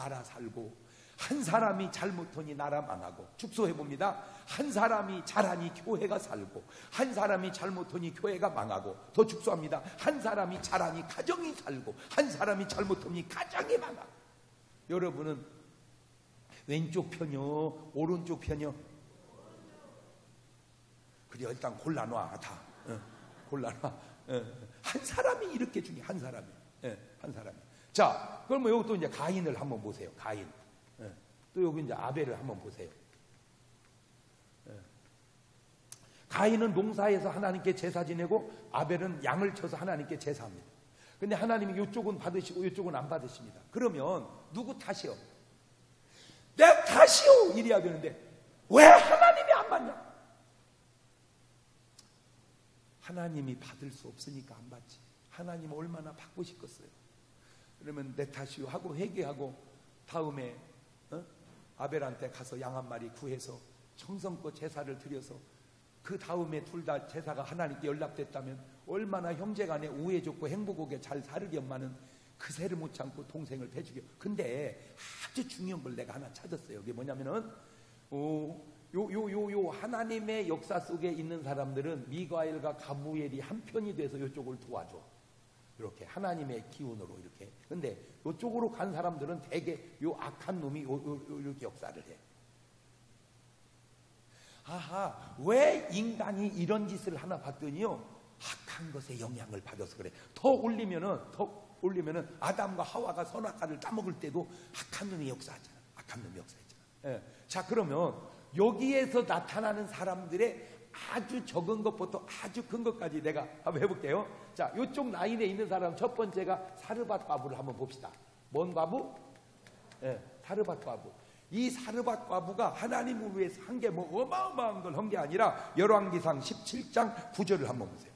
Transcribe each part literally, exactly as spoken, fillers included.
나라 살고, 한 사람이 잘못하니 나라 망하고. 축소해봅니다. 한 사람이 잘하니 교회가 살고, 한 사람이 잘못하니 교회가 망하고. 더 축소합니다. 한 사람이 잘하니 가정이 살고, 한 사람이 잘못하니 가정이 망하고. 여러분은 왼쪽 편이요, 오른쪽 편이요? 그래, 일단 골라놔. 다 어, 골라놔. 어, 한 사람이 이렇게 중요해. 한 사람이. 예, 한 사람이. 자, 그러면 여기 또 이제 가인을 한번 보세요. 가인. 예, 또 여기 이제 아벨을 한번 보세요. 예. 가인은 농사에서 하나님께 제사 지내고, 아벨은 양을 쳐서 하나님께 제사합니다. 근데 하나님이 이쪽은 받으시고 이쪽은 안 받으십니다. 그러면 누구 탓이요? 내 탓이요! 이래야 되는데 왜 하나님이 안 받냐? 하나님이 받을 수 없으니까 안 받지. 하나님 얼마나 받고 싶겠어요. 그러면 내 탓이요 하고 회개하고, 다음에 어? 아벨한테 가서 양 한 마리 구해서 정성껏 제사를 드려서, 그 다음에 둘 다 제사가 하나님께 연락됐다면 얼마나 형제간에 우애좋고 행복하게 잘 살으련마는 그새를 못 참고 동생을 배죽여. 근데 아주 중요한 걸 내가 하나 찾았어요. 이게 뭐냐면은 어, 요, 요, 요, 요 하나님의 역사 속에 있는 사람들은 미가엘과 가브리엘이 한편이 돼서 이쪽을 도와줘. 이렇게 하나님의 기운으로 이렇게. 근데 이쪽으로 간 사람들은 대개 요 악한 놈이 요, 요, 요, 이렇게 역사를 해. 아하, 왜 인간이 이런 짓을 하나 봤더니요, 악한 것에 영향을 받아서 그래. 더 올리면은 더 올리면은 아담과 하와가 선악과를 따먹을 때도 악한 놈이 역사하잖아. 악한 놈이 역사했잖아. 예. 자, 그러면 여기에서 나타나는 사람들의 아주 적은 것부터 아주 큰 것까지 내가 한번 해볼게요. 자, 이쪽 라인에 있는 사람 첫 번째가 사르밧 과부를 한번 봅시다. 뭔 과부? 예, 사르밧 과부. 이 사르밧 과부가 하나님을 위해서 한 게 뭐 어마어마한 걸 한 게 아니라, 열왕기상 십칠 장 구 절을 한번 보세요.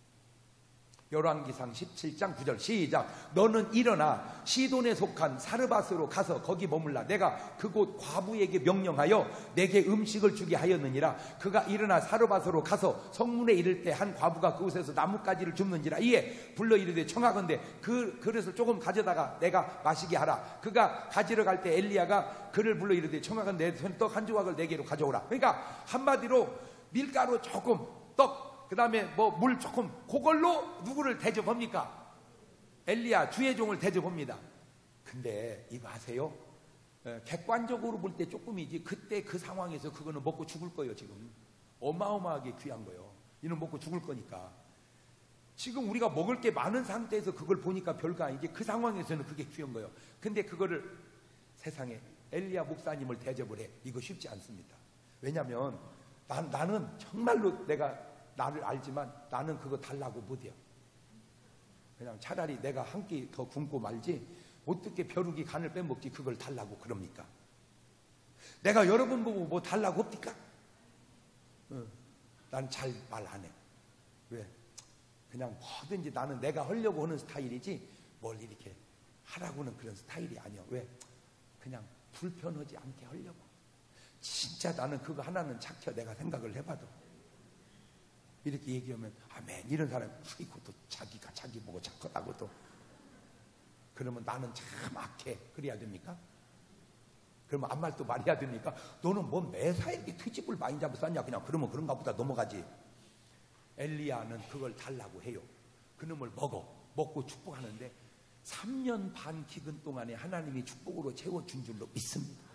열왕기상 십칠 장 구 절 시작. 너는 일어나 시돈에 속한 사르밧으로 가서 거기 머물라. 내가 그곳 과부에게 명령하여 내게 음식을 주게 하였느니라. 그가 일어나 사르밧으로 가서 성문에 이를 때 한 과부가 그곳에서 나뭇가지를 줍는지라. 이에 불러 이르되 청하건대 그 그릇을 조금 가져다가 내가 마시게 하라. 그가 가지러 갈 때 엘리야가 그를 불러 이르되 청하건대 떡 한 조각을 내게로 가져오라. 그러니까 한마디로 밀가루 조금, 떡 그 다음에 뭐 물 조금, 그걸로 누구를 대접합니까? 엘리야 주의 종을 대접합니다. 근데 이거 아세요? 에, 객관적으로 볼 때 조금이지, 그때 그 상황에서 그거는 먹고 죽을 거예요. 지금 어마어마하게 귀한 거예요. 이는 먹고 죽을 거니까. 지금 우리가 먹을 게 많은 상태에서 그걸 보니까 별거 아니지, 그 상황에서는 그게 귀한 거예요. 근데 그거를 세상에 엘리야 목사님을 대접을 해. 이거 쉽지 않습니다. 왜냐하면 난, 나는 정말로 내가 나를 알지만 나는 그거 달라고 못해요. 그냥 차라리 내가 한 끼 더 굶고 말지 어떻게 벼룩이 간을 빼먹지 그걸 달라고 그럽니까? 내가 여러분 보고 뭐 달라고 합니까? 응. 난 잘 말 안 해. 왜? 그냥 뭐든지 나는 내가 하려고 하는 스타일이지 뭘 이렇게 하라고는 그런 스타일이 아니야. 왜? 그냥 불편하지 않게 하려고. 진짜 나는 그거 하나는 착혀. 내가 생각을 해봐도 이렇게 얘기하면 아멘 이런 사람 이고 또 자기가 자기 보고 착하다고 또 그러면 나는 참 악해. 그래야 됩니까? 그러면 아무 말 또 말해야 됩니까? 너는 뭐 매사에 이렇게 트집을 많이 잡고 쌌냐. 그냥 그러면 그런가 보다 넘어가지. 엘리야는 그걸 달라고 해요. 그놈을 먹어. 먹고 축복하는데 삼 년 반 기근 동안에 하나님이 축복으로 채워준 줄로 믿습니다.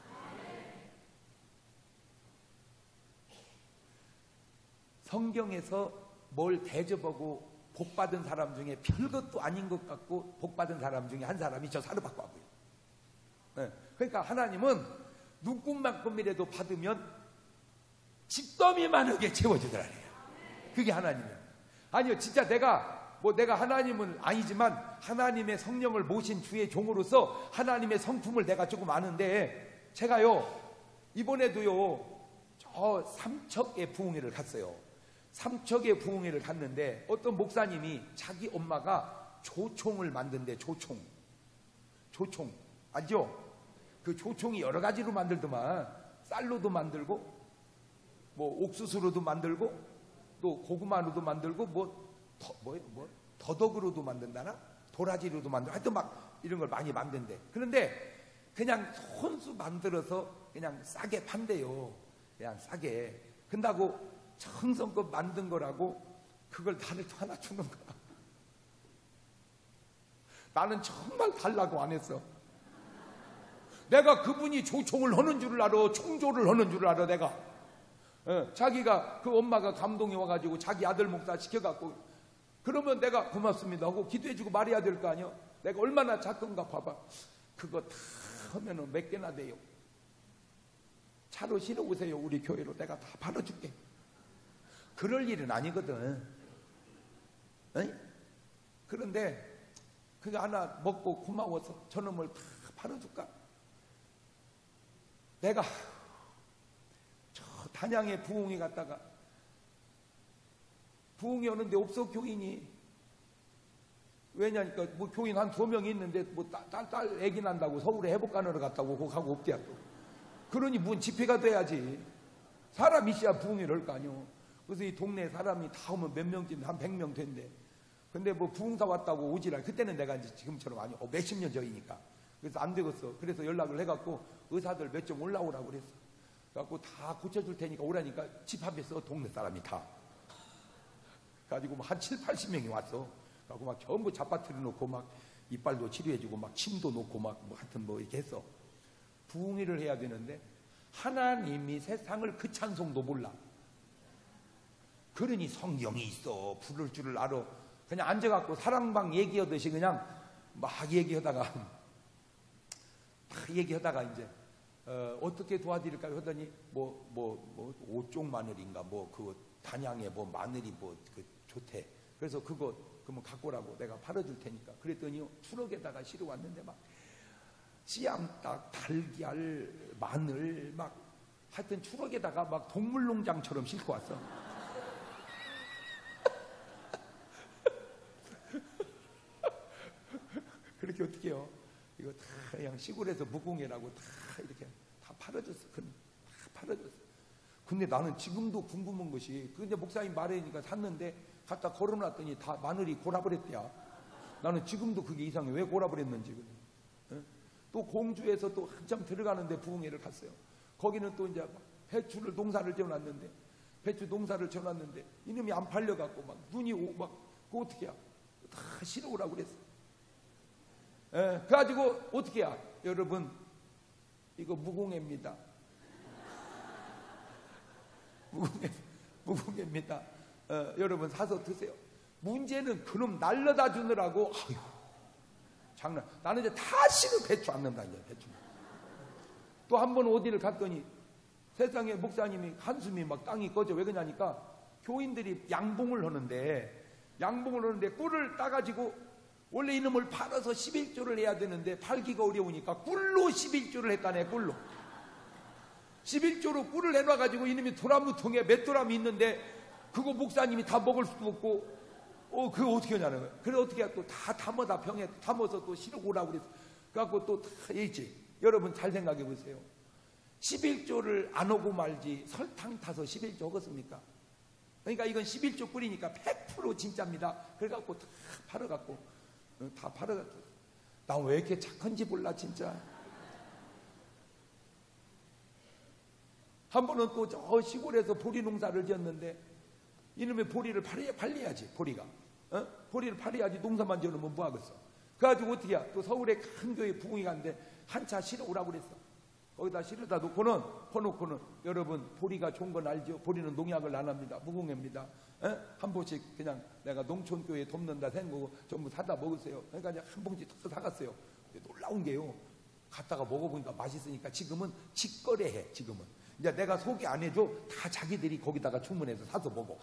성경에서 뭘 대접하고 복받은 사람 중에 별것도 아닌 것 같고 복받은 사람 중에 한 사람이 저 사르밧 과부예요. 네. 그러니까 하나님은 누구만큼이라도 받으면 집더미만하게 채워주더라. 그게 하나님이에요. 아니요, 진짜 내가 뭐 내가 하나님은 아니지만 하나님의 성령을 모신 주의 종으로서 하나님의 성품을 내가 조금 아는데, 제가요 이번에도요 저 삼척의 부흥회를 갔어요. 삼척의 부흥회를 갔는데 어떤 목사님이 자기 엄마가 조총을 만든대. 조총 조총 알죠? 그 조총이 여러 가지로 만들더만 쌀로도 만들고 뭐 옥수수로도 만들고 또 고구마로도 만들고 뭐, 더, 뭐, 뭐 더덕으로도 만든다나 도라지로도 만들고 하여튼 막 이런 걸 많이 만든대. 그런데 그냥 손수 만들어서 그냥 싸게 판대요. 그냥 싸게. 근다고 정성껏 만든 거라고 그걸 나를 하나 주는 거야. 나는 정말 달라고 안 했어. 내가 그분이 조총을 하는 줄 알아. 총조를 하는 줄 알아 내가. 어, 자기가 그 엄마가 감동이 와가지고 자기 아들 목사 시켜갖고 그러면 내가 고맙습니다 하고 기도해주고 말해야 될 거 아니야. 내가 얼마나 작은가 봐봐. 그거 다 하면은 몇 개나 돼요. 차로 실어 오세요 우리 교회로. 내가 다 팔아줄게. 그럴 일은 아니거든. 에이? 그런데 그거 하나 먹고 고마워서 저놈을 다 팔아줄까? 내가 저 단양에 부흥회 갔다가 부흥회 오는데 없어 교인이. 왜냐니까 뭐 교인 한 두 명이 있는데 뭐 딸 딸 애기 난다고 서울에 회복간으로 갔다고 거기 가고 없대야 또. 그러니 뭔 집회가 돼야지. 사람 있어야 부흥회를 할 거 아니오. 그래서 이 동네 사람이 다 오면 몇 명쯤 한 백 명 된대. 근데 뭐 부흥사 왔다고 오지라. 그때는 내가 이제 지금처럼 아니 어, 몇십 년 전이니까. 그래서 안 되겠어. 그래서 연락을 해갖고 의사들 몇 점 올라오라고 그랬어. 그래갖고 다 고쳐줄 테니까 오라니까 집합했어 동네 사람이 다. 가지고 뭐 한 칠, 팔십 명이 왔어. 그래갖고 막 전부 잡아뜨려 놓고 막 이빨도 치료해주고 막 침도 놓고 막 뭐 하여튼 뭐 이렇게 했어. 부흥회를 해야 되는데 하나님이 세상을 그 찬송도 몰라. 그러니 성경이 있어. 부를 줄을 알아. 그냥 앉아갖고 사랑방 얘기하듯이 그냥 막 얘기하다가 막 얘기하다가 이제 어, 어떻게 도와드릴까요? 하더니 뭐 뭐 뭐 오쪽 마늘인가 뭐 그 단양에 뭐 마늘이 뭐 그 좋대. 그래서 그거 그러면 갖고 오라고 내가 팔아줄 테니까. 그랬더니 트럭에다가 실어 왔는데 막 씨암탉, 달걀, 마늘 막 하여튼 트럭에다가 막 동물농장처럼 싣고 왔어. 그렇게 어떻게 해요? 이거 다 그냥 시골에서 무공해라고 다 이렇게 다 팔아줬어. 다 팔아줬어. 근데 나는 지금도 궁금한 것이, 근데 목사님 말하니까 샀는데 갖다 걸어놨더니 다 마늘이 고라버렸대야. 나는 지금도 그게 이상해. 왜 고라버렸는지. 어? 또 공주에서 또 한참 들어가는데 부흥회를 갔어요. 거기는 또 이제 배추를 농사를 지어놨는데 배추 농사를 지어놨는데 이놈이 안 팔려갖고 막 눈이 오, 막 그거 어떻게 해야? 다 실어오라고 그랬어. 예, 그래가지고 어떻게 해야? 여러분 이거 무공해입니다. 무공해, 무공해입니다. 어, 여러분 사서 드세요. 문제는 그놈 날려다 주느라고 아유 장난. 나는 이제 다시는 배추 안 넣는다 이제 배추. 또 한 번 어디를 갔더니 세상에 목사님이 한숨이 막 땅이 꺼져. 왜 그러냐니까 교인들이 양봉을 하는데 양봉을 하는데 꿀을 따가지고 원래 이놈을 팔아서 십일조를 해야 되는데 팔기가 어려우니까 꿀로 십일조를 했다네. 꿀로 십일조로 꿀을 내놔가지고 이놈이 도라무통에 몇 도람이 있는데 그거 목사님이 다 먹을 수도 없고 어 그거 어떻게 하냐는 거야. 그래 어떻게 해? 또 다 담아다 병에 담아서 또 실어 오라고 그랬어. 그래갖고 또 다 있지. 여러분 잘 생각해 보세요. 십일조를 안 오고 말지 설탕 타서 십일조 하겠습니까? 그러니까 이건 십일조 꿀이니까 백 퍼센트 진짜입니다. 그래갖고 다 팔아갖고 다 팔아갖고 나 왜 이렇게 착한지 몰라 진짜. 한 번은 또 저 시골에서 보리 농사를 지었는데 이놈의 보리를 팔아야, 팔려야지 보리가. 어? 보리를 팔아야지 농사만 지어놓으면 뭐하겠어. 그래가지고 어떻게 해? 또 서울에 큰 교회 부흥이 갔는데 한 차 실어 오라고 그랬어. 거기다 실어다 놓고는 퍼놓고는 여러분 보리가 좋은 건 알죠? 보리는 농약을 안 합니다. 무공해입니다. 에? 한 봉씩 그냥 내가 농촌교회 돕는다 생각하고 전부 사다 먹으세요. 그러니까 이제 한 봉지 더 사갔어요. 놀라운 게요. 갖다가 먹어보니까 맛있으니까 지금은 직거래해. 지금은 이제 내가 소개 안 해줘. 다 자기들이 거기다가 주문해서 사서 먹어.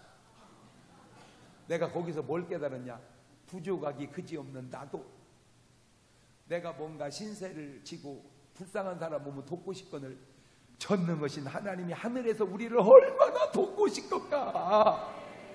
내가 거기서 뭘 깨달았냐? 부족하기 그지없는 나도 내가 뭔가 신세를 지고 불쌍한 사람 보면 돕고 싶거늘 전능하신 하나님이 하늘에서 우리를 얼마나 돕고 싶을까?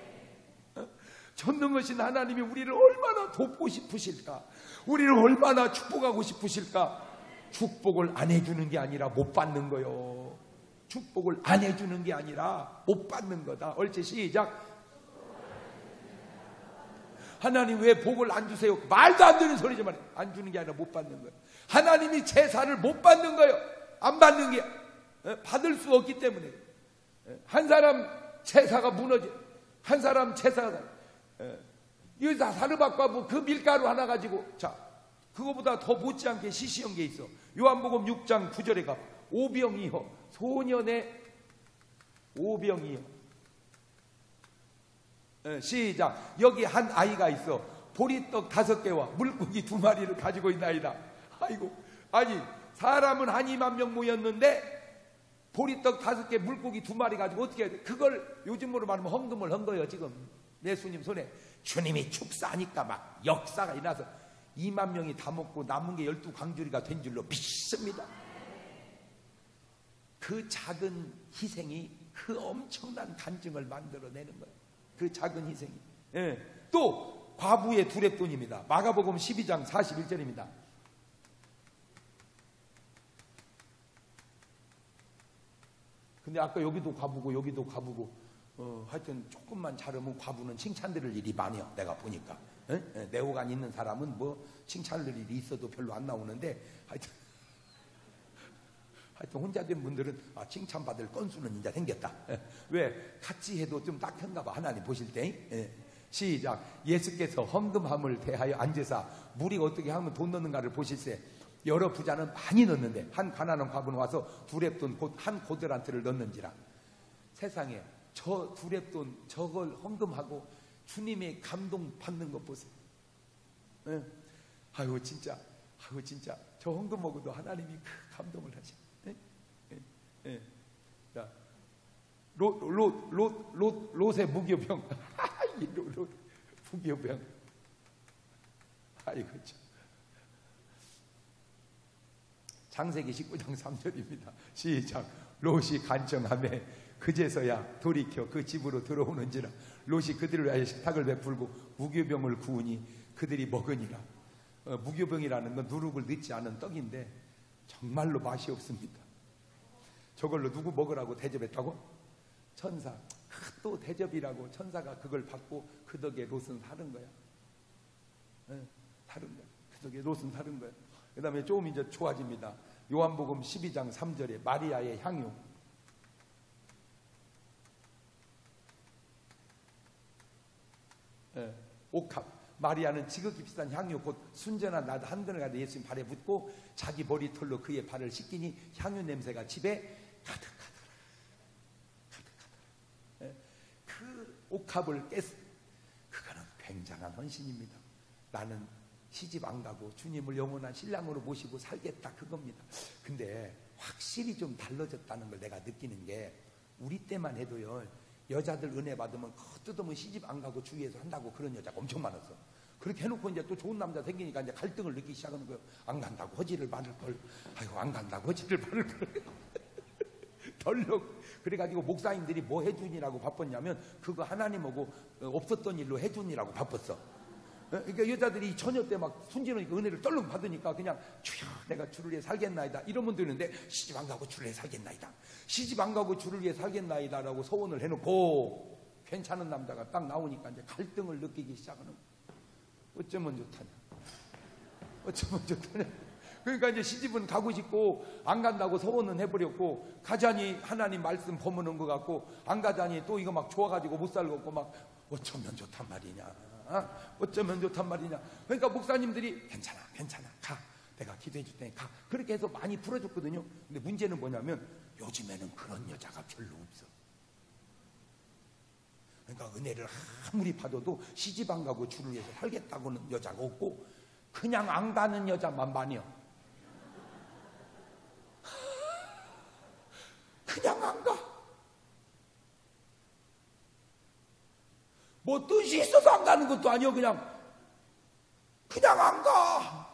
전능하신 하나님이 우리를 얼마나 돕고 싶으실까? 우리를 얼마나 축복하고 싶으실까? 축복을 안 해주는 게 아니라 못 받는 거요. 축복을 안 해주는 게 아니라 못 받는 거다. 옳지 시작. 하나님 왜 복을 안 주세요? 말도 안 되는 소리지만 안 주는 게 아니라 못 받는 거예요. 하나님이 제사를 못 받는 거예요. 안 받는 게 받을 수 없기 때문에. 한 사람 제사가 무너져. 한 사람 제사가 이 사르밧과부 그 밀가루 하나 가지고, 자, 그거보다 더 못지않게 시시한 게 있어. 요한복음 육 장 구 절에 가. 오병이어, 소년의 오병이어. 예, 시작. 여기 한 아이가 있어. 보리떡 다섯 개와 물고기 두 마리를 가지고 있나이다. 아이고, 아니 사람은 한 이만 명 모였는데 보리떡 다섯 개, 물고기 두 마리 가지고 어떻게 해야 돼? 그걸 요즘으로 말하면 헌금을 한 거예요. 지금 예수님 손에. 주님이 축사하니까 막 역사가 일어나서 이만 명이 다 먹고 남은 게 열두 광주리가 된 줄로 믿습니다. 그 작은 희생이 그 엄청난 간증을 만들어내는 거예요. 그 작은 희생이. 예. 또 과부의 두렙돈입니다. 마가복음 십이 장 사십일 절입니다. 근데 아까 여기도 과부고 여기도 과부고, 어, 하여튼 조금만 잘하면 과부는 칭찬 들을 일이 많아요. 내가 보니까. 예? 예, 내호간 있는 사람은 뭐 칭찬 들을 일이 있어도 별로 안 나오는데, 하여튼 하여튼 혼자 된 분들은 아, 칭찬받을 건수는 이제 생겼다. 예. 왜? 같이 해도 좀 딱한가 봐. 하나님 보실 때. 예. 시작. 예수께서 헌금함을 대하여 앉으사 무리가 어떻게 하면 돈 넣는가를 보실세. 여러 부자는 많이 넣는데 한 가난한 과부는 와서 두렙돈 곧 한 고드란트를 넣는지라. 세상에 저 두렙돈 저걸 헌금하고 주님의 감동 받는 것 보세요. 예. 아이고 진짜, 아이고 진짜 저 헌금 먹어도 하나님이 그 감동을 하셔. 예? 예. 예. 자, 롯, 롯, 롯, 롯, 롯의 무교병. 롯, 롯, 무교병. 아이고 참. 창세기 십구 장 삼 절입니다. 시작. 롯이 간청하매 그제서야 돌이켜 그 집으로 들어오는지라. 롯이 그들을 위하여 식탁을 베풀고 무교병을 구우니 그들이 먹으니라. 어, 무교병이라는 건 누룩을 넣지 않은 떡인데 정말로 맛이 없습니다. 저걸로 누구 먹으라고 대접했다고? 천사. 또 대접이라고 천사가 그걸 받고 그 덕에 롯은 사는 거야. 네, 사는 거야. 그 덕에 롯은 사는 거야. 그 다음에 조금 이제 좋아집니다. 요한복음 십이 장 삼 절에 마리아의 향유. 예, 옥합. 마리아는 지극히 비싼 향유 곧 순전한 나드 한 근을 가지고 예수님 발에 붓고 자기 머리털로 그의 발을 씻기니 향유 냄새가 집에 가득하더라. 가득하더라. 예, 그 옥합을 깼. 그거는 굉장한 헌신입니다. 나는 시집 안 가고 주님을 영원한 신랑으로 모시고 살겠다, 그겁니다. 근데 확실히 좀 달라졌다는 걸 내가 느끼는 게, 우리 때만 해도요, 여자들 은혜 받으면 뜯으면 시집 안 가고 주위에서 한다고 그런 여자가 엄청 많았어. 그렇게 해놓고 이제 또 좋은 남자 생기니까 이제 갈등을 느끼기 시작하는 거예요. 안 간다고 허지를 받을 걸. 아이고, 안 간다고 허지를 받을 걸. 덜렁. 그래가지고 목사님들이 뭐 해주니라고 바빴냐면 그거 하나님하고 없었던 일로 해주니라고 바빴어. 그러니까 여자들이 처녀 때 막 순진하니까 은혜를 떨렁 받으니까 그냥 주여 내가 주를 위해 살겠나이다 이런 분도 있는데, 시집 안 가고 주를 위해 살겠나이다, 시집 안 가고 주를 위해 살겠나이다 라고 소원을 해놓고 괜찮은 남자가 딱 나오니까 이제 갈등을 느끼기 시작하는 거예요. 어쩌면 좋다냐, 어쩌면 좋다냐. 그러니까 이제 시집은 가고 싶고 안 간다고 소원은 해버렸고, 가자니 하나님 말씀 버무는 것 같고, 안 가자니 또 이거 막 좋아가지고 못 살겠고, 막 어쩌면 좋단 말이냐, 어쩌면 좋단 말이냐. 그러니까 목사님들이 괜찮아 괜찮아 가, 내가 기도해 줄 테니까 가, 그렇게 해서 많이 풀어줬거든요. 근데 문제는 뭐냐면 요즘에는 그런 여자가 별로 없어. 그러니까 은혜를 아무리 받아도 시집 안 가고 주를 위해서 살겠다고는 여자가 없고, 그냥 안 가는 여자만 많이요. 그냥 안 가. 뭐 뜻이 있어서 안 가는 것도 아니요. 그냥 그냥 안 가.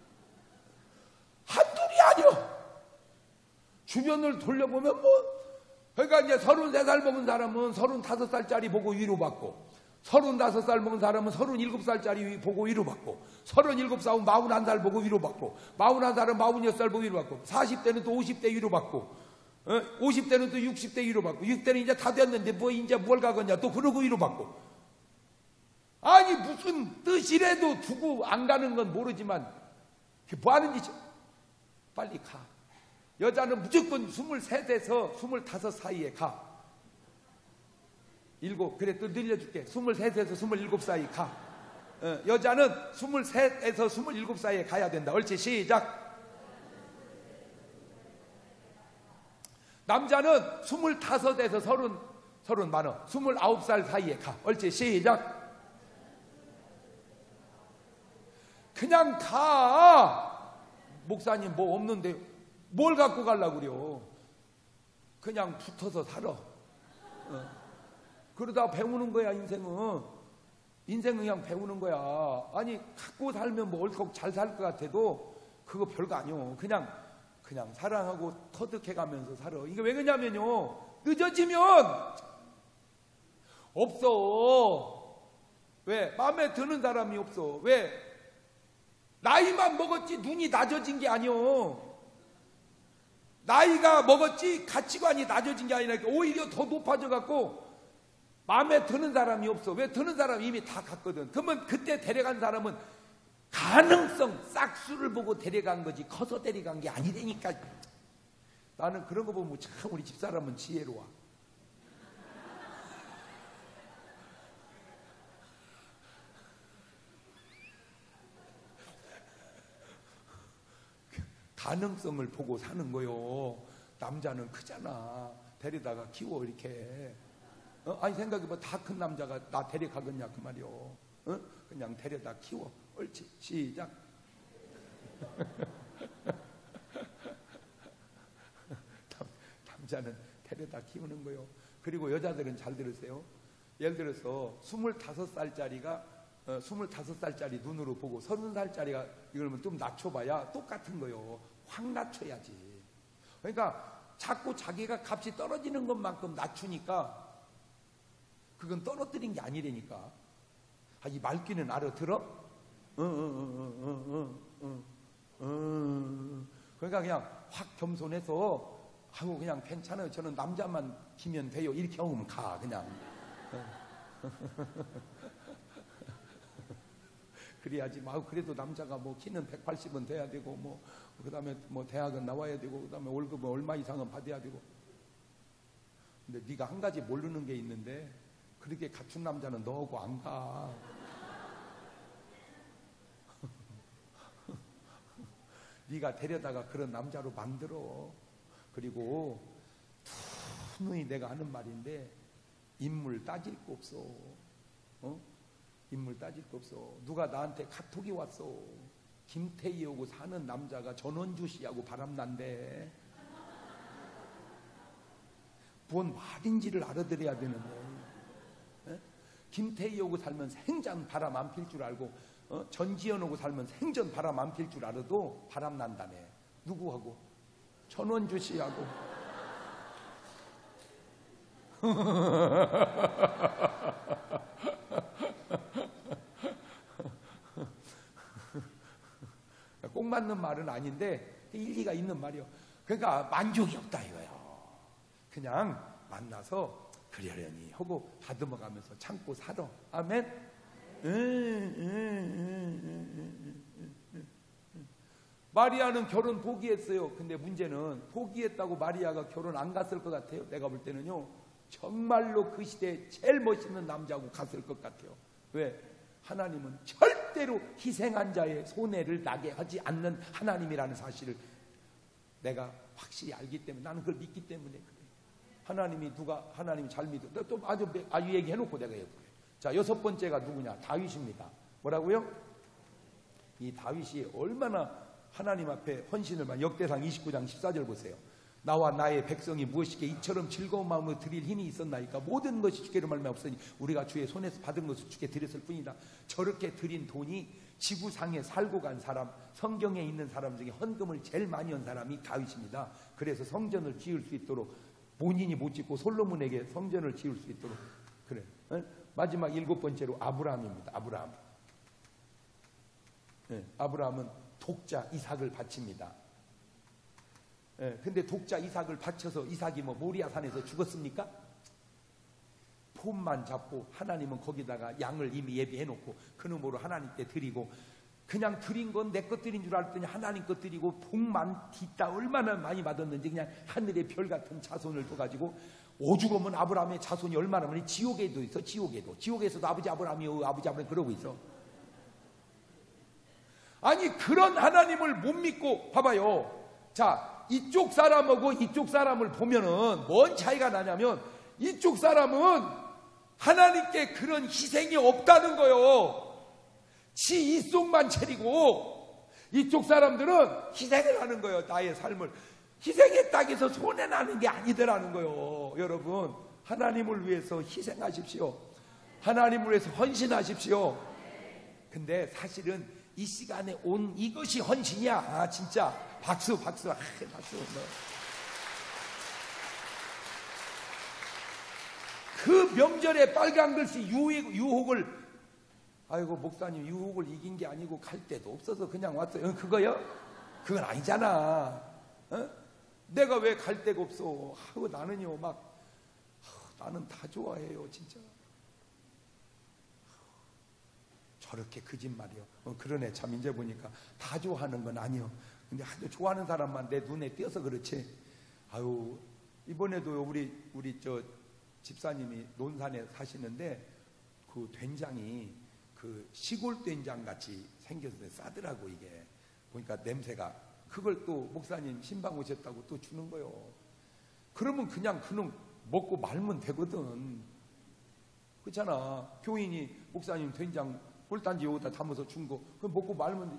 한둘이 아니요. 주변을 돌려보면 뭐, 그러니까 이제 서른세 살 먹은 사람은 서른다섯 살짜리 보고 위로받고, 서른다섯 살 먹은 사람은 서른일곱 살짜리 보고 위로받고, 서른일곱 살은 마흔한 살 보고 위로받고, 마흔한 살은 마흔여섯 살 보고 위로받고, 사십 대는 또 오십 대 위로받고, 어? 오십 대는 또 육십 대 위로받고, 육십 대는 이제 다 됐는데 뭐 이제 뭘 가겠냐 또 그러고 위로받고. 아니 무슨 뜻이라도 두고 안 가는 건 모르지만 뭐 하는 짓이야? 빨리 가. 여자는 무조건 스물셋에서 스물다섯 사이에 가. 일곱, 그래 또 늘려줄게. 스물셋에서 스물일곱 사이 가. 어, 여자는 스물셋에서 스물일곱 사이에 가야 된다. 옳지, 시작. 남자는 스물다섯에서 서른, 서른 많어. 스물아홉 살 사이에 가. 옳지, 시작. 그냥 가. 목사님 뭐 없는데 뭘 갖고 가려고 그래요? 그냥 붙어서 살아. 어. 그러다 배우는 거야, 인생은. 인생은 그냥 배우는 거야. 아니 갖고 살면 뭐 옳고 잘 살 것 같아도 그거 별거 아니요. 그냥 그냥 사랑하고 터득해 가면서 살아. 이게 왜 그러냐면요, 늦어지면 없어. 왜? 마음에 드는 사람이 없어. 왜? 나이만 먹었지 눈이 낮아진 게 아니오. 나이가 먹었지 가치관이 낮아진 게 아니라 오히려 더 높아져 갖고 마음에 드는 사람이 없어. 왜? 드는 사람이 이미 다 갔거든. 그러면 그때 데려간 사람은 가능성 싹수를 보고 데려간 거지 커서 데려간 게 아니라니까. 나는 그런 거 보면 참 우리 집사람은 지혜로워. 가능성을 보고 사는 거요. 남자는 크잖아. 데려다가 키워 이렇게. 어? 아니 생각해봐. 다 큰 남자가 나 데려가겠냐 그 말이요. 어? 그냥 데려다 키워. 옳지, 시작. 남자는 데려다 키우는 거요. 그리고 여자들은 잘 들으세요. 예를 들어서 스물다섯 살짜리가 어, 스물다섯 살짜리 눈으로 보고 서른 살짜리가 이러면 좀 낮춰봐야 똑같은 거요. 확 낮춰야지. 그러니까 자꾸 자기가 값이 떨어지는 것만큼 낮추니까 그건 떨어뜨린 게 아니라니까. 아, 이 말귀는 알아들어? 어, 어, 어, 어, 어, 어, 어. 그러니까 그냥 확 겸손해서 하고 그냥 괜찮아요. 저는 남자만 키면 돼요. 이렇게 하면 가 그냥. 그래야지. 막 그래도 남자가 뭐 키는 백팔십은 돼야 되고 뭐 그다음에 뭐 대학은 나와야 되고 그다음에 월급은 얼마 이상은 받아야 되고. 근데 네가 한 가지 모르는 게 있는데 그렇게 갖춘 남자는 너하고 안 가. 네가 데려다가 그런 남자로 만들어. 그리고 누누이 내가 하는 말인데 인물 따질 거 없어. 어? 인물 따질 거 없어. 누가 나한테 카톡이 왔어. 김태희하고 사는 남자가 전원주 씨하고 바람난대. 뭔 말인지를 알아들어야 되는데. 에? 김태희하고 살면 생전 바람 안 필 줄 알고 어? 전지현하고 살면 생전 바람 안 필 줄 알아도 바람난다네. 누구하고? 전원주 씨하고. 꼭 맞는 말은 아닌데 일리가 있는 말이요. 그러니까 만족이 없다 이거예요. 그냥 만나서 그러려니 하고 다듬어가면서 참고 살아. 아멘. 음, 음, 음, 음, 음, 음. 마리아는 결혼 포기했어요. 근데 문제는 포기했다고 마리아가 결혼 안 갔을 것 같아요. 내가 볼 때는요, 정말로 그 시대에 제일 멋있는 남자하고 갔을 것 같아요. 왜? 하나님은 절대로 희생한 자의 손해를 나게 하지 않는 하나님이라는 사실을 내가 확실히 알기 때문에, 나는 그걸 믿기 때문에 그래. 하나님이 누가 하나님이 잘 믿어. 또 아주 아주 얘기해놓고 내가 얘기해. 자, 여섯 번째가 누구냐? 다윗입니다. 뭐라고요? 이 다윗이 얼마나 하나님 앞에 헌신을 많이. 역대상 이십구 장 십사 절 보세요. 나와 나의 백성이 무엇이게 이처럼 즐거운 마음으로 드릴 힘이 있었나이까. 모든 것이 주께로 말미암아 없으니 우리가 주의 손에서 받은 것을 주께 드렸을 뿐이다. 저렇게 드린 돈이 지구상에 살고 간 사람, 성경에 있는 사람 중에 헌금을 제일 많이 한 사람이 다윗입니다. 그래서 성전을 지을 수 있도록, 본인이 못 짓고 솔로몬에게 성전을 지을 수 있도록. 그래. 어? 마지막 일곱 번째로 아브라함입니다. 아브라함. 네, 아브라함은 독자 이삭을 바칩니다. 예, 근데 독자 이삭을 바쳐서 이삭이 뭐 모리아산에서 죽었습니까? 폼만 잡고 하나님은 거기다가 양을 이미 예비해 놓고 그놈으로 하나님께 드리고 그냥 드린 건 내 것들인 줄 알았더니 하나님 것 드리고 복만 뒷다 얼마나 많이 받았는지 그냥 하늘의 별 같은 자손을 둬가지고 오죽하면 아브라함의 자손이 얼마나 많이 지옥에도 있어. 지옥에도 지옥에서도 아버지 아브라함이요 아버지 아브라함 그러고 있어. 아니 그런 하나님을 못 믿고 봐봐요. 자 이쪽 사람하고 이쪽 사람을 보면은 뭔 차이가 나냐면 이쪽 사람은 하나님께 그런 희생이 없다는 거요. 지 이속만 차리고 이쪽 사람들은 희생을 하는 거예요. 나의 삶을 희생했다고 해서 손해나는 게 아니더라는 거예요. 여러분 하나님을 위해서 희생하십시오. 하나님을 위해서 헌신하십시오. 근데 사실은 이 시간에 온 이것이 헌신이야. 아 진짜 박수 박수 아, 박수 그 명절에 빨간 글씨 유혹, 유혹을 아이고 목사님 유혹을 이긴 게 아니고 갈 데도 없어서 그냥 왔어요. 그거요? 그건 아니잖아. 어? 내가 왜 갈 데가 없어? 아이고 나는요 막 아, 나는 다 좋아해요 진짜. 저렇게 거짓말이요. 어, 그러네 참 이제 보니까 다 좋아하는 건 아니요. 근데 아주 좋아하는 사람만 내 눈에 띄어서 그렇지. 아유 이번에도 우리 우리 저 집사님이 논산에 사시는데 그 된장이 그 시골 된장 같이 생겨서 싸더라고. 이게 보니까 냄새가 그걸 또 목사님 신방 오셨다고 또 주는 거요. 그러면 그냥 그놈 먹고 말면 되거든. 그렇잖아. 교인이 목사님 된장 꿀단지 여기다 담아서 준 거 그럼 먹고 말면 돼.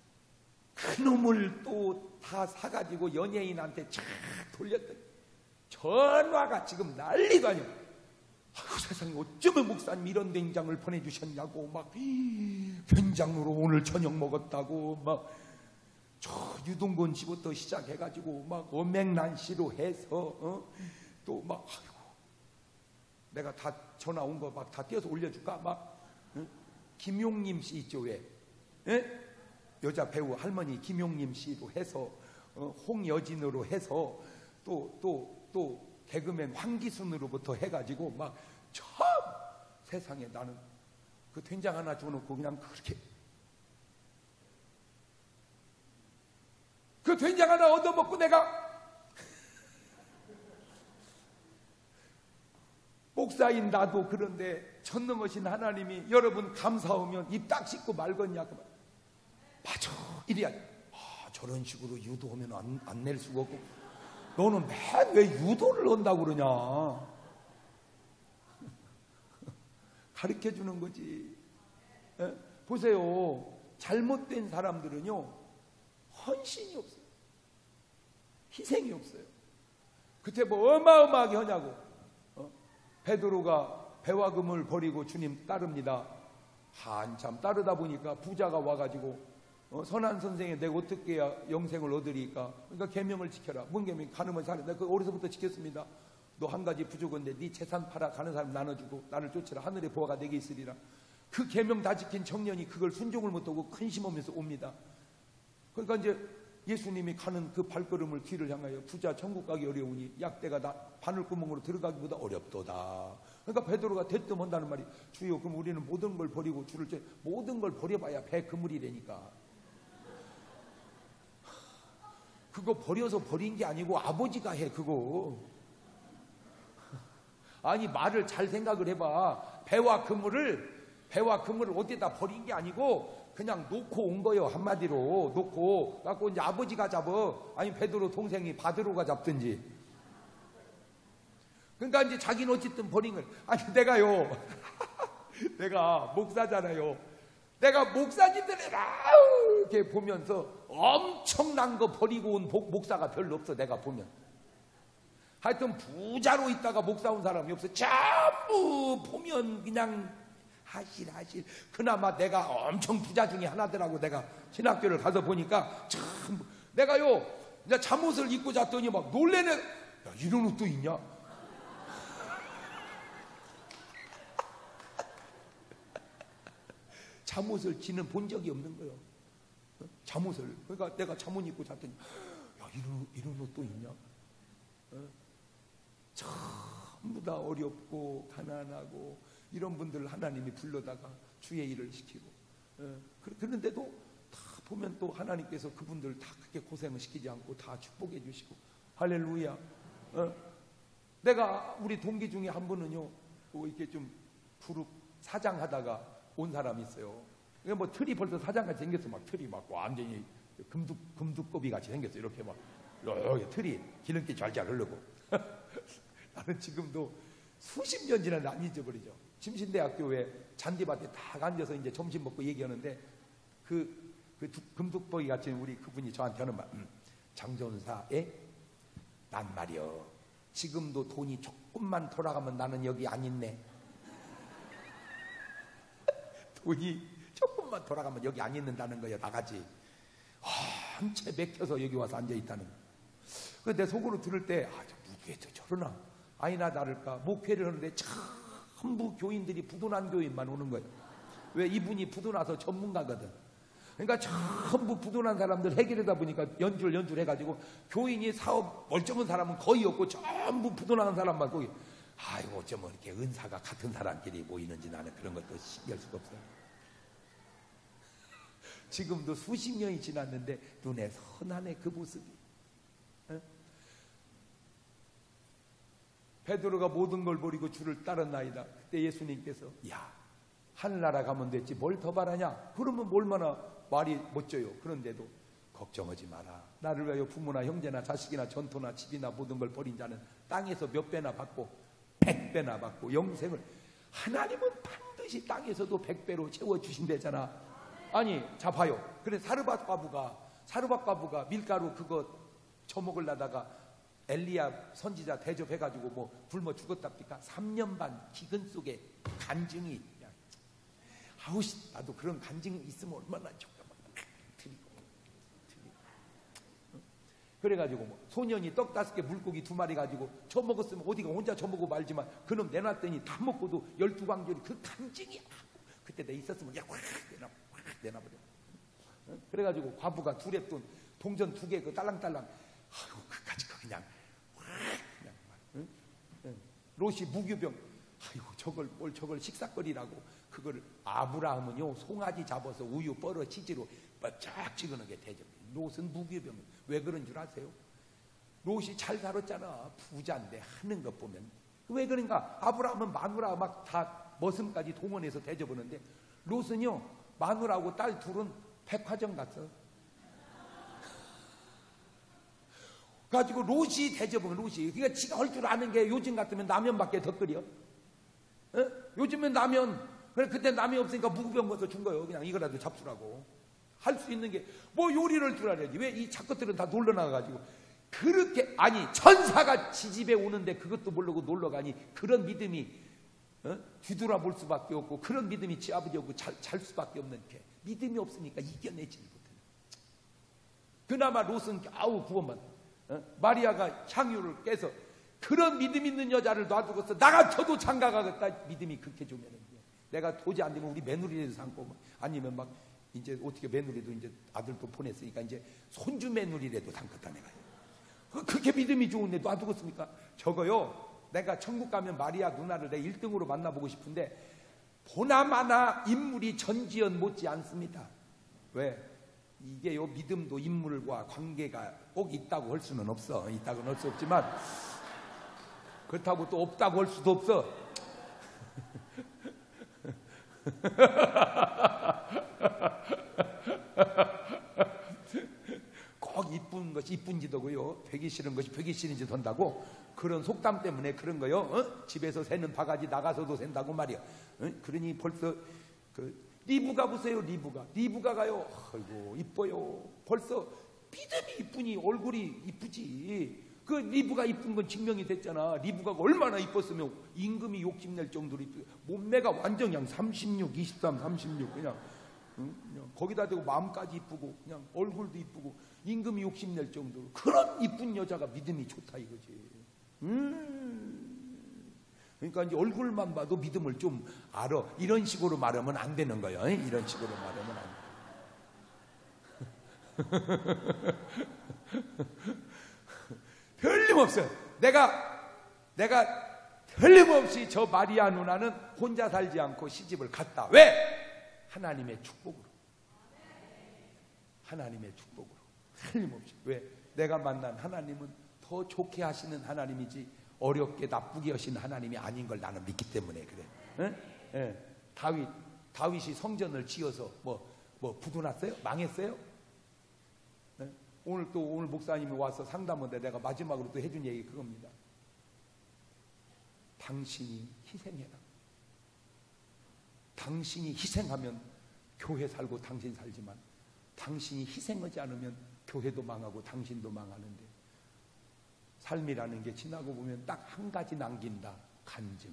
그놈을 또 다 사가지고 연예인한테 쫙 돌렸더니 전화가 지금 난리가 아니야. 아이고 세상에 어쩌면 목사님 이런 된장을 보내주셨냐고 막 된장으로 오늘 저녁 먹었다고 막 저 유동건 씨부터 시작해가지고 막 어맹난시로 해서 어? 또 막 아이고 내가 다 전화 온 거 막 다 띄어서 올려줄까 막 어? 김용림 씨 있죠 왜 에? 여자 배우 할머니 김용림 씨로 해서 어? 홍여진으로 해서 또 또 또 개그맨 황기순으로부터 해가지고 막 참 세상에 나는 그 된장 하나 줘놓고 그냥 그렇게 그 된장 하나 얻어먹고 내가 목사인 나도 그런데 전능하신 하나님이 여러분 감사하면 입 딱 씻고 말겠냐 그 말. 맞아 이래야 아, 저런 식으로 유도하면 안, 안 낼 수가 없고 너는 맨 왜 유도를 한다고 그러냐. 가르쳐주는 거지. 에? 보세요. 잘못된 사람들은요 헌신이 없어요. 희생이 없어요. 그때 뭐 어마어마하게 하냐고. 어? 베드로가 배와 금을 버리고 주님 따릅니다. 한참 따르다 보니까 부자가 와가지고 어, 선한 선생에 내가 어떻게 해야 영생을 얻으리까? 그러니까 계명을 지켜라. 뭔 계명? 가늠을 사라. 내가 그 어려서부터 지켰습니다. 너 한 가지 부족한데 네 재산 팔아 가는 사람 나눠주고 나를 쫓으라. 하늘의 보화가 내게 있으리라. 그 계명 다 지킨 청년이 그걸 순종을 못하고 근심하면서 옵니다. 그러니까 이제 예수님이 가는 그 발걸음을 뒤를 향하여 부자 천국 가기 어려우니 약대가 나 바늘구멍으로 들어가기보다 어렵도다. 그러니까 베드로가 대뜸한다는 말이 주여 그럼 우리는 모든 걸 버리고 주를 째 모든 걸 버려봐야 배 그물이라니까. 그거 버려서 버린 게 아니고 아버지가 해 그거. 아니 말을 잘 생각을 해봐. 배와 그물을 배와 그물을 어디다 버린 게 아니고 그냥 놓고 온 거예요. 한마디로 놓고 갖고 이제 아버지가 잡어. 아니 베드로 동생이 바드로가 잡든지. 그러니까 이제 자기는 어쨌든 버린 걸. 아니 내가요. 내가 목사잖아요. 내가 목사님들이 이렇게 보면서 엄청난 거 버리고 온 목사가 별로 없어. 내가 보면 하여튼 부자로 있다가 목사 온 사람이 없어. 전부 보면 그냥 하실 하실. 그나마 내가 엄청 부자 중에 하나더라고. 내가 신학교를 가서 보니까 참 내가요 이제 잠옷을 입고 잤더니 막 놀래는. 야 이런 옷도 있냐? 잠옷을 지는 본 적이 없는 거예요. 잠옷을. 그러니까 내가 잠옷 입고 잤더니 야 이런, 이런 옷도 있냐? 참 전부 다 어렵고 가난하고 이런 분들 하나님이 불러다가 주의 일을 시키고, 예, 그런데도 다 보면 또 하나님께서 그분들 다 그렇게 고생을 시키지 않고 다 축복해 주시고, 할렐루야. 어? 내가 우리 동기 중에 한 분은요, 뭐 이렇게 좀 그룹 사장하다가 온 사람이 있어요. 뭐 틀이 벌써 사장같이 생겼어. 막 틀이 막 완전히 금두, 금두꺼비 같이 생겼어. 이렇게 막 여기 틀이 기름기 잘잘 흐르고. 나는 지금도 수십 년 지났는데 안 잊어버리죠. 침신대학교에 잔디밭에 딱 앉아서 이제 점심 먹고 얘기하는데 그, 그 금두꺼비 같이 우리 그분이 저한테 하는 말, 음, 장전사에 난 말이여, 지금도 돈이 조금만 돌아가면 나는 여기 안 있네. 돈이 조금만 돌아가면 여기 안 있는다는 거야. 나가지. 한채 맥혀서 여기 와서 앉아있다는 거야. 그래서 내 속으로 들을 때, 아, 저 무교회도 저러나? 아니나 다를까 목회를 하는데 전부 교인들이 부도난 교인만 오는 거예요. 왜? 이분이 부도나서 전문가거든. 그러니까 전부 부도난 사람들 해결하다 보니까 연줄 연줄 해가지고 교인이 사업 멀쩡한 사람은 거의 없고 전부 부도난 사람만 거기. 아이고, 어쩌면 이렇게 은사가 같은 사람끼리 모이는지 나는 그런 것도 신기할 수가 없어요. 지금도 수십 년이 지났는데 눈에 선하네 그 모습이. 에? 베드로가 모든 걸 버리고 주를 따랐나이다. 그때 예수님께서, 야, 하늘나라 가면 됐지 뭘 더 바라냐? 그러면 얼마나 말이 멋져요. 그런데도 걱정하지 마라. 나를 위하여 부모나 형제나 자식이나 전토나 집이나 모든 걸 버린 자는 땅에서 몇 배나 받고 백 배나 받고 영생을, 하나님은 반드시 땅에서도 백 배로 채워주신대잖아. 아니, 자 봐요. 그래 사르밧 과부가 사르밧 과부가 밀가루 그거 처먹으려다가 엘리야 선지자 대접해가지고 뭐 굶어 죽었답니까? 삼 년 반 기근 속에 간증이, 아우 씨, 나도 그런 간증이 있으면 얼마나 좋겠다. 드리고 드리고. 그래가지고 뭐 소년이 떡 다섯 개 물고기 두 마리 가지고 처먹었으면 어디가 혼자 처먹고 말지만 그놈 내놨더니 다 먹고도 열두 광절이 그 간증이, 그때 내 있었으면 그냥 확 내놔 확 내놔버려. 그래가지고 과부가 두랩돈 동전 두 개 그 딸랑딸랑, 아이고 그까지 그 그냥 확 그냥 응? 응. 롯이 무교병, 아이고 저걸 뭘 저걸 식사거리라고 그거를, 아브라함은요 송아지 잡아서 우유 뻘어 치즈로 쫙 찍어놓게 대접. 롯은 무교병. 왜 그런 줄 아세요? 롯이 잘 살았잖아. 부자인데 하는 것 보면. 왜 그런가? 아브라함은 마누라 막 다 머슴까지 동원해서 대접하는데 롯은요 마누라하고 딸 둘은 백화점 갔어. 가지고 롯이 대접은 롯이. 그러니까 지가 할 줄 아는 게 요즘 같으면 라면밖에 더 끓여. 에? 요즘엔 라면. 그래 그때 라면이 없으니까 무구병 거서 준 거예요. 그냥 이거라도 잡수라고. 할 수 있는 게 뭐 요리를 줄 알아야지. 왜 이 작것들은 다 놀러 나가가지고 그렇게, 아니 천사가 지집에 오는데 그것도 모르고 놀러 가니 그런 믿음이 어? 뒤돌아볼 수밖에 없고 그런 믿음이 지 아버지 없고 잘, 잘 수밖에 없는 게 믿음이 없으니까 이겨내지 못해. 그나마 롯은 아우 구원받. 어? 마리아가 향유를 깨서 그런 믿음 있는 여자를 놔두고서 나 같아도 장가 가겠다. 믿음이 그렇게 좋으면 내가 도저히 안 되면 우리 며느리라도 삼고, 아니면 막 이제 어떻게 며느리도 이제 아들도 보냈으니까 이제 손주 며느리라도 삼겠다 내가. 그렇게 믿음이 좋은데 놔두겠습니까? 저거요, 내가 천국 가면 마리아 누나를 내 일 등으로 만나보고 싶은데 보나마나 인물이 전지현 못지 않습니다. 왜? 이게요 믿음도 인물과 관계가 꼭 있다고 할 수는 없어. 있다고는 할 수 없지만 그렇다고 또 없다고 할 수도 없어. 꼭 이쁜 것이 이쁜지도고요, 벽이 싫은 것이 벽이 싫은지도 한다고. 그런 속담 때문에 그런 거요. 어? 집에서 새는 바가지 나가서도 샌다고 말이야. 어? 그러니 벌써 그 리브가 보세요. 리브가 리브가가요, 아이고 이뻐요. 벌써 믿음이 이쁘니 얼굴이 이쁘지. 그 리브가 이쁜 건 증명이 됐잖아. 리브가가 얼마나 이뻤으면 임금이 욕심낼 정도로 이쁘. 몸매가 완전 그냥 삼십육, 이십삼, 삼십육 그냥, 응? 그냥 거기다 대고 마음까지 이쁘고 그냥 얼굴도 이쁘고 임금이 욕심낼 정도로 그런 이쁜 여자가 믿음이 좋다 이거지. 음. 그러니까 이제 얼굴만 봐도 믿음을 좀 알아. 이런 식으로 말하면 안 되는 거예요. 이런 식으로 말하면 안 돼. 별림없어요. 내가 내가 틀림없이 저 마리아 누나는 혼자 살지 않고 시집을 갔다. 왜? 하나님의 축복으로. 하나님의 축복으로. 틀림없이. 왜? 내가 만난 하나님은 더 좋게 하시는 하나님이지 어렵게 나쁘게 하시는 하나님이 아닌 걸 나는 믿기 때문에 그래. 응? 예. 다윗, 다윗이 성전을 지어서 뭐, 뭐 부도났어요? 망했어요? 네? 오늘 또 오늘 목사님이 와서 상담인데 내가 마지막으로 또 해준 얘기 그겁니다. 당신이 희생해라. 당신이 희생하면 교회 살고 당신 살지만 당신이 희생하지 않으면 교회도 망하고 당신도 망하는데 삶이라는 게 지나고 보면 딱 한 가지 남긴다. 간증.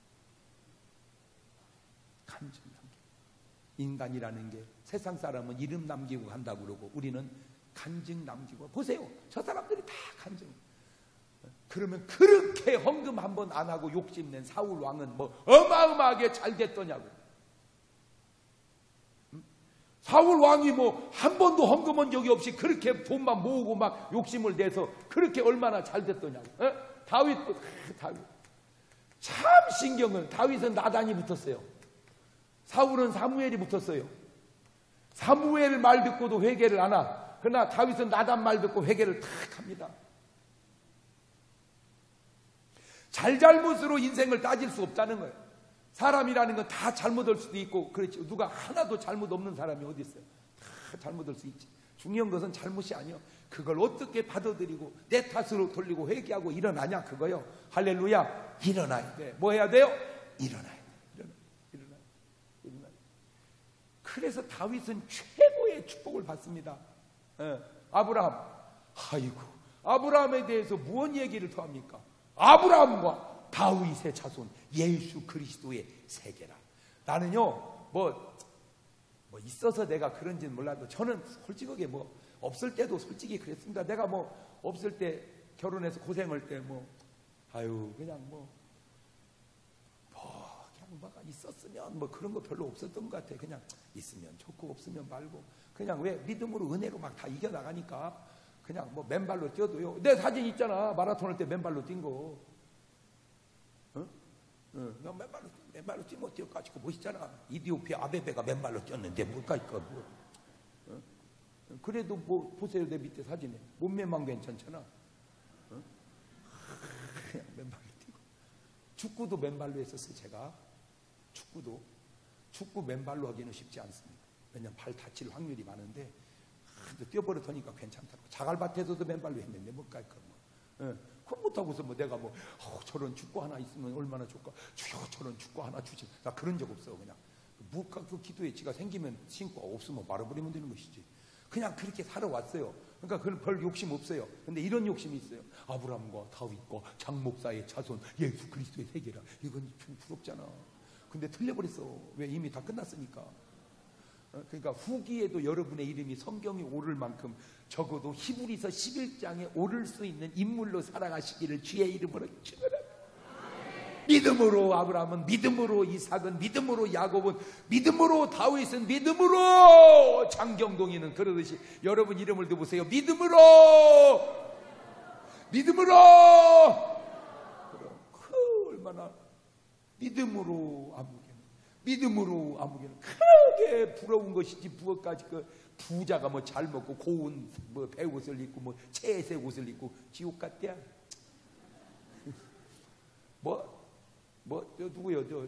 간증 남겨. 인간이라는 게 세상 사람은 이름 남기고 간다고 그러고 우리는 간증 남기고. 보세요. 저 사람들이 다 간증. 그러면 그렇게 헌금 한 번 안 하고 욕심낸 사울 왕은 뭐 어마어마하게 잘 됐더냐고. 사울 왕이 뭐 한 번도 헌금한 적이 없이 그렇게 돈만 모으고 막 욕심을 내서 그렇게 얼마나 잘 됐더냐고. 에? 다윗도 다윗 참 신경을. 다윗은 나단이 붙었어요. 사울은 사무엘이 붙었어요. 사무엘 말 듣고도 회개를 안 하. 그러나 다윗은 나단 말 듣고 회개를 탁 합니다. 잘잘못으로 인생을 따질 수 없다는 거예요. 사람이라는 건 다 잘못할 수도 있고 그렇지. 누가 하나도 잘못 없는 사람이 어디 있어요. 다 잘못할 수 있지. 중요한 것은 잘못이 아니요. 그걸 어떻게 받아들이고 내 탓으로 돌리고 회개하고 일어나냐 그거요. 할렐루야. 일어나야 돼. 뭐 해야 돼요? 일어나야 돼. 일어나, 일어나, 일어나. 그래서 다윗은 최고의 축복을 받습니다. 예. 아브라함. 아이고 아브라함에 대해서 무슨 얘기를 더 합니까? 아브라함과 다윗의 자손 예수 그리스도의 세계라. 나는요 뭐, 뭐 있어서 내가 그런지는 몰라도 저는 솔직하게 뭐 없을 때도 솔직히 그랬습니다. 내가 뭐 없을 때 결혼해서 고생할 때 뭐 아유 그냥 뭐, 뭐 그냥 뭐가 있었으면 뭐 그런 거 별로 없었던 것 같아. 그냥 있으면 좋고 없으면 말고 그냥 왜 믿음으로 은혜로 막 다 이겨나가니까 그냥 뭐 맨발로 뛰어도요. 내 사진 있잖아. 마라톤 할 때 맨발로 뛴 거. 어? 응. 나 맨발로, 맨발로 뛰면 뛰어가지고 멋있잖아. 이디오피아 아베베가 맨발로 뛰었는데 뭘까, 이거. 뭐. 어? 그래도 뭐, 보세요. 내 밑에 사진에. 몸매만 괜찮잖아. 어? 그냥 맨발로 뛰고. 축구도 맨발로 했었어요, 제가. 축구도. 축구 맨발로 하기는 쉽지 않습니다. 왜냐면 발 다칠 확률이 많은데, 뛰어버렸더니까 괜찮다고. 자갈밭에서도 맨발로 했는데 뭘까 이거 뭐. 예. 그거 못하고서 뭐 내가 뭐 어, 저런 축구 하나 있으면 얼마나 좋을까. 주여 저런 축구 하나 주지. 나 그런 적 없어. 그냥 무가 그 기도의 지가 생기면 신고 없으면 말아버리면 되는 것이지. 그냥 그렇게 살아왔어요. 그러니까 그런 별 욕심 없어요. 근데 이런 욕심이 있어요. 아브라함과 다윗과 장 목사의 자손 예수 그리스도의 세계라. 이건 좀 부럽잖아. 근데 틀려버렸어. 왜? 이미 다 끝났으니까. 그러니까 후기에도 여러분의 이름이 성경에 오를 만큼 적어도 히브리서 십일 장에 오를 수 있는 인물로 살아가시기를 주의 이름으로 축원합니다. 믿음으로 아브라함은, 믿음으로 이삭은, 믿음으로 야곱은, 믿음으로 다윗은, 믿음으로 장경동이는 그러듯이 여러분 이름을 들어보세요. 믿음으로, 믿음으로. 그럼 그 얼마나 믿음으로 아무 믿음으로 아무개는 크게 부러운 것이지 무엇까지 그 부자가 뭐 잘 먹고 고운 뭐 배옷을 입고 뭐 채색 옷을 입고 지옥 같대야. 뭐 뭐 저 누구요 저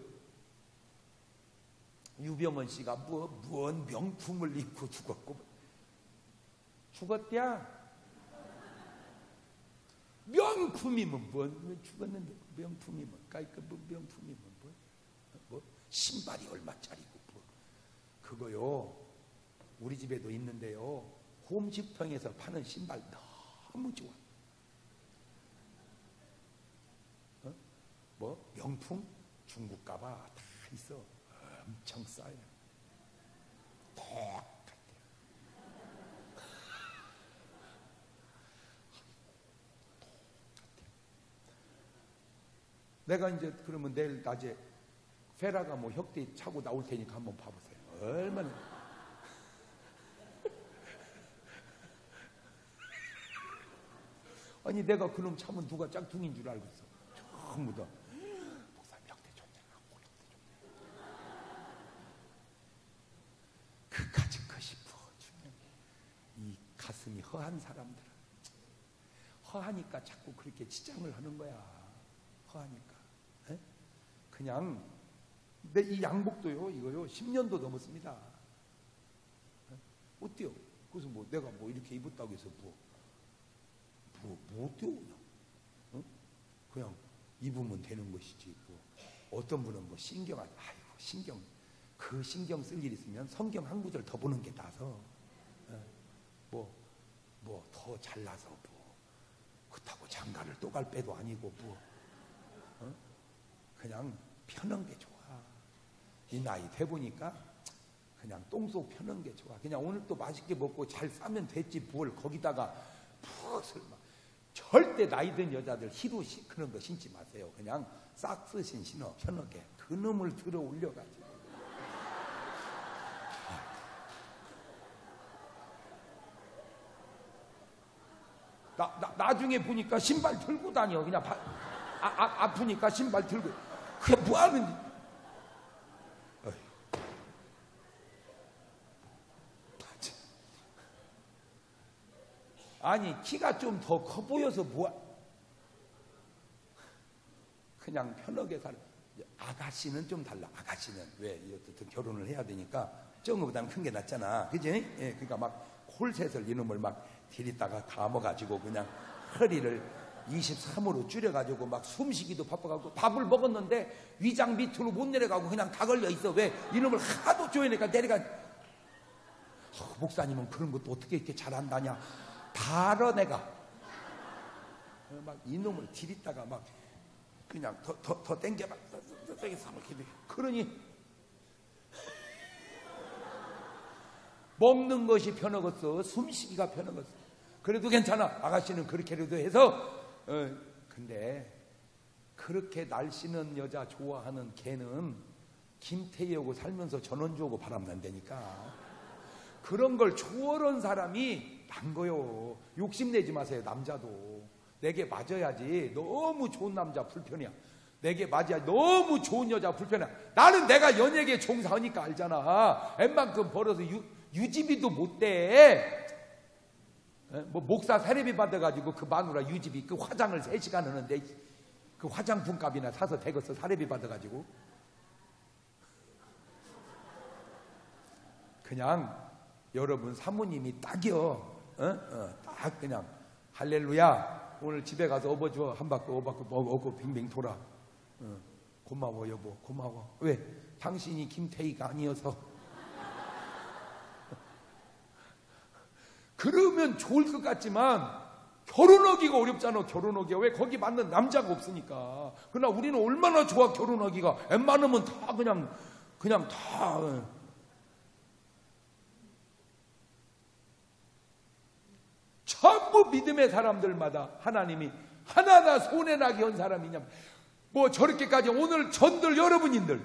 유병헌 씨가 뭐 무언 명품을 입고 죽었고 죽었대야. 명품이면 뭔 죽었는데 명품이 뭘까? 그 뭐 명품이면 뭐? 뭐 신발이 얼마짜리고 뭐. 그거요 우리 집에도 있는데요 홈집통에서 파는 신발 너무 좋아. 어? 뭐 명품 중국 가봐 다 있어. 엄청 싸요. 똑같아요. 내가 이제 그러면 내일 낮에 페라가 뭐 혁대 차고 나올 테니까 한번 봐보세요. 얼마나. 아니 내가 그놈 차면 누가 짝퉁인 줄 알고 있어. 전부 다. 허한 사람들. 허하니까 자꾸 그렇게 지장을 하는 거야. 허하니까. 에? 그냥 내 이 양복도요, 이거요, 십 년도 넘었습니다. 에? 어때요? 그래서 뭐 내가 뭐 이렇게 입었다고 해서 뭐, 뭐, 뭐 어때요, 그냥. 어? 그냥 입으면 되는 것이지. 뭐. 어떤 분은 뭐 신경, 아이고, 신경. 그 신경 쓸 일 있으면 성경 한 구절 더 보는 게 나서, 에? 뭐, 뭐 더 잘나서 뭐, 그렇다고 장가를 또 갈 빼도 아니고 뭐, 어? 그냥 편한 게 좋아. 이 나이 돼 보니까 그냥 똥속 편한 게 좋아. 그냥 오늘 또 맛있게 먹고 잘 싸면 됐지 뭘 거기다가 푸슬 막. 절대 나이 든 여자들 히로 시 그런 거 신지 마세요. 그냥 싹스신 신어 편하게 그 놈을 들어 올려가지고. 나, 나, 나중에 보니까 신발 들고 다녀. 그냥 바, 아, 아, 아프니까 신발 들고. 그게 뭐 하는지. 아니 키가 좀 더 커 보여서 뭐 그냥 편하게 살아. 아가씨는 좀 달라. 아가씨는 왜 어쨌든 결혼을 해야 되니까 적은 것보다는 큰 게 낫잖아, 그지? 예, 그러니까 막 콜셋을 이놈을 막 들이다가 감아가지고 그냥 허리를 이십삼으로 줄여가지고 막 숨쉬기도 바빠가지고 밥을 먹었는데 위장 밑으로 못 내려가고 그냥 다 걸려 있어. 왜? 이놈을 하도 조여내니까 내려가. 어, 목사님은 그런 것도 어떻게 이렇게 잘한다냐. 다 알아 내가. 막 이놈을 들이다가 막 그냥 더 더 더 땡겨봐. 그러니 먹는 것이 편하겠어. 숨쉬기가 편하겠어. 그래도 괜찮아. 아가씨는 그렇게라도 해서. 어, 근데 그렇게 날씬한 여자 좋아하는 걔는 김태희하고 살면서 전원주하고 바람난다니까. 그런 걸 초월한 사람이 난 거요. 욕심내지 마세요. 남자도 내게 맞아야지. 너무 좋은 남자 불편이야. 내게 맞아야 너무 좋은 여자 불편해. 나는 내가 연예계에 종사하니까 알잖아. 웬만큼 벌어서 유, 유지비도 못 돼. 뭐 목사 세례비 받아가지고 그 마누라 유지비 그 화장을 세 시간 하는데 그 화장품 값이나 사서 되겠어. 사례비 받아가지고. 그냥 여러분 사모님이 딱이요. 어? 어, 딱 그냥 할렐루야. 오늘 집에 가서 업어줘. 한 바퀴 업어갖고 업고 빙빙 돌아. 어, 고마워 여보. 고마워. 왜? 당신이 김태희가 아니어서. 그러면 좋을 것 같지만 결혼하기가 어렵잖아. 결혼하기가. 왜? 거기 맞는 남자가 없으니까. 그러나 우리는 얼마나 좋아. 결혼하기가. 웬만하면 다 그냥 그냥 다 전부 믿음의 사람들마다 하나님이 하나하나 손해나게 한 사람이냐. 뭐 저렇게까지 오늘 전들 여러분인들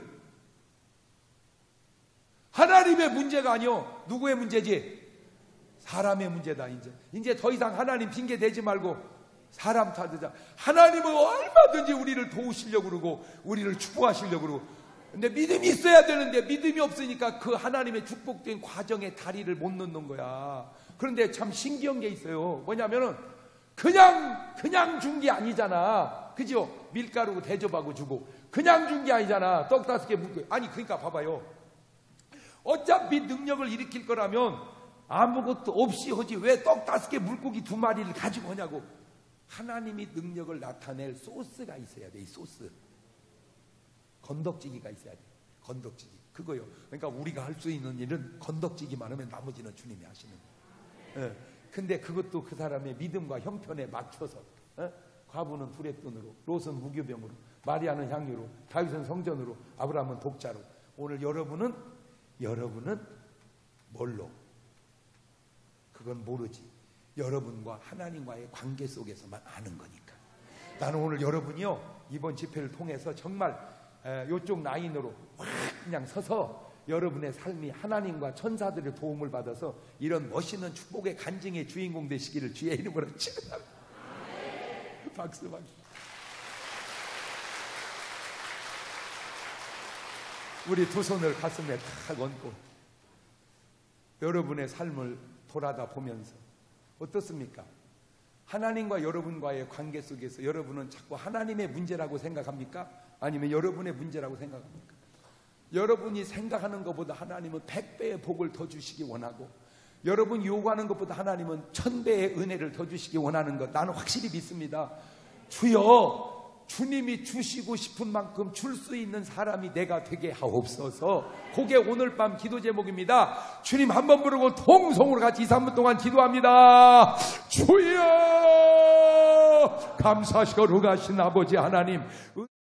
하나님의 문제가 아니요. 누구의 문제지? 사람의 문제다. 이제 이제 더 이상 하나님 핑계 대지 말고 사람 찾으자. 하나님은 얼마든지 우리를 도우시려고 그러고 우리를 축복하시려고 그러고. 근데 믿음이 있어야 되는데 믿음이 없으니까 그 하나님의 축복된 과정에 다리를 못 넣는 거야. 그런데 참 신기한 게 있어요. 뭐냐면은 그냥 그냥 준 게 아니잖아. 그죠? 밀가루 대접하고 주고 그냥 준 게 아니잖아. 떡 다섯 개 물고. 아니 그러니까 봐봐요. 어차피 능력을 일으킬 거라면 아무것도 없이 하지 왜 떡 다섯 개 물고기 두 마리를 가지고 오냐고. 하나님이 능력을 나타낼 소스가 있어야 돼. 이 소스. 건덕지기가 있어야 돼. 건덕지기. 그거요. 그러니까 우리가 할 수 있는 일은 건덕지기만 하면 나머지는 주님이 하시는 거예요. 예. 근데 그것도 그 사람의 믿음과 형편에 맞춰서. 예? 과부는 불의 돈으로, 롯은 무교병으로, 마리아는 향유로, 다윗은 성전으로, 아브라함은 독자로. 오늘 여러분은 여러분은 뭘로? 그건 모르지. 여러분과 하나님과의 관계 속에서만 아는 거니까. 나는 오늘 여러분이요 이번 집회를 통해서 정말 에, 이쪽 라인으로 확 그냥 서서 여러분의 삶이 하나님과 천사들의 도움을 받아서 이런 멋있는 축복의 간증의 주인공 되시기를 주의 이름으로 축원합니다. 박수 박수. 우리 두 손을 가슴에 탁 얹고 여러분의 삶을 돌아다 보면서 어떻습니까? 하나님과 여러분과의 관계 속에서 여러분은 자꾸 하나님의 문제라고 생각합니까? 아니면 여러분의 문제라고 생각합니까? 여러분이 생각하는 것보다 하나님은 백 배의 복을 더 주시기 원하고, 여러분이 요구하는 것보다 하나님은 천 배의 은혜를 더 주시기 원하는 것, 나는 확실히 믿습니다. 주여, 주님이 주시고 싶은 만큼 줄 수 있는 사람이 내가 되게 하옵소서. 그게 오늘 밤 기도 제목입니다. 주님 한 번 부르고 통성으로 같이 이, 삼 분 동안 기도합니다. 주여, 감사하시고 거룩하신 아버지 하나님,